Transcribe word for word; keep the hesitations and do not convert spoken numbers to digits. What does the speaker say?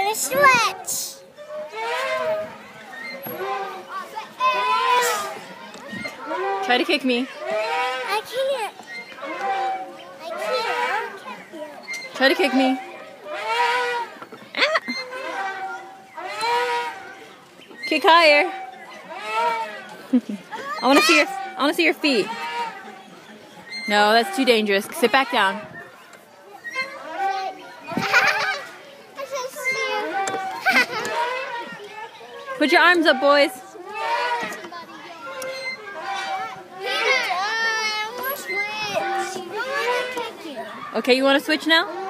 gonna stretch. Try to kick me. I can't. I can't. Try to kick me. Ah. Kick higher. I want to see your. I want to see your feet. No, that's too dangerous. Sit back down. Put your arms up, boys. Okay, you want to switch now?